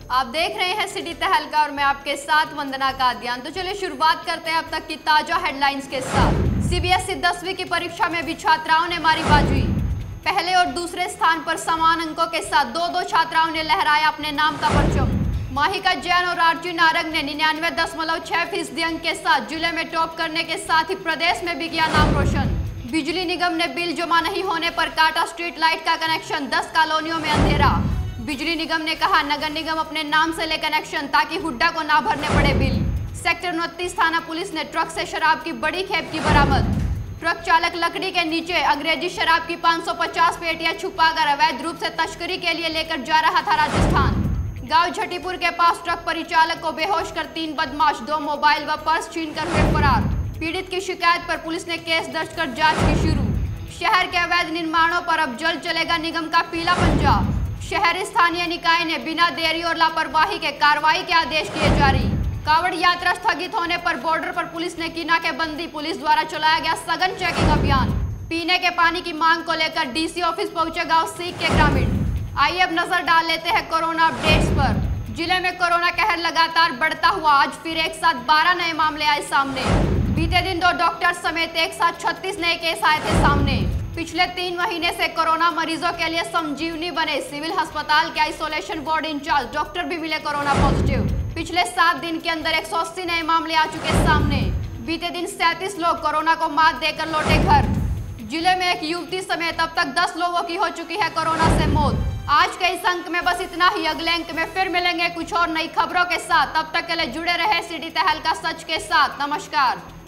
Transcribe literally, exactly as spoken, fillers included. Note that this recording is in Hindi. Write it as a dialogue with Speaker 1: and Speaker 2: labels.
Speaker 1: आप देख रहे हैं सिटी तहलका और मैं आपके साथ वंदना कादियान। तो चलिए शुरुआत करते हैं अब तक की ताजा हेडलाइंस के साथ। सीबीएसई दसवीं की परीक्षा में भी छात्राओं ने मारी बाजी। पहले और दूसरे स्थान पर समान अंकों के साथ दो दो छात्राओं ने लहराया अपने नाम का परचम। माहिका जैन और आरती नारंग ने निन्यानवे दशमलव छह फीसदी अंक के साथ जिले में टॉप करने के साथ ही प्रदेश में भी किया नाम रोशन। बिजली निगम ने बिल जमा नहीं होने पर काटा स्ट्रीट लाइट का कनेक्शन, दस कॉलोनियों में अंधेरा। बिजली निगम ने कहा नगर निगम अपने नाम से ले कनेक्शन ताकि हुड्डा को ना भरने पड़े बिल। सेक्टर उनतीस थाना पुलिस ने ट्रक से शराब की बड़ी खेप की बरामद। ट्रक चालक लकड़ी के नीचे अंग्रेजी शराब की पाँच सौ पचास पेटियां छुपाकर अवैध रूप से तस्करी के लिए लेकर जा रहा था राजस्थान। गांव झटीपुर के पास ट्रक परिचालक को बेहोश कर तीन बदमाश दो मोबाइल व पर्स छीनकर हुए फरार। पीड़ित की शिकायत पर पुलिस ने केस दर्ज कर जांच की शुरू। शहर के अवैध निर्माणों पर अब जल्द चलेगा निगम का पीला पंजा। शहरी स्थानीय निकाय ने बिना देरी और लापरवाही के कार्रवाई के आदेश किए जारी। कांवड़ यात्रा स्थगित होने पर बॉर्डर पर पुलिस ने की नाकेबंदी। पुलिस द्वारा चलाया गया सघन चेकिंग अभियान। पीने के पानी की मांग को लेकर डीसी ऑफिस पहुंचे गांव सीख के ग्रामीण। आइए अब नजर डाल लेते हैं कोरोना अपडेट्स पर। जिले में कोरोना कहर लगातार बढ़ता हुआ आज फिर एक साथ बारह नए मामले आए सामने। बीते दिन दो डॉक्टर समेत एक साथ छत्तीस नए केस आए थे सामने। पिछले तीन महीने से कोरोना मरीजों के लिए संजीवनी बने सिविल अस्पताल के आइसोलेशन वार्ड इंचार्ज डॉक्टर भी मिले कोरोना पॉजिटिव। पिछले सात दिन के अंदर एक सौ अस्सी नए मामले आ चुके सामने। बीते दिन सैंतीस लोग कोरोना को मात देकर लौटे घर। जिले में एक युवती समेत अब तक दस लोगों की हो चुकी है कोरोना से मौत। आज के इस अंक में बस इतना ही। अगले अंक में फिर मिलेंगे कुछ और नई खबरों के साथ। तब तक के लिए जुड़े रहे सिटी तहलका सच के साथ। नमस्कार।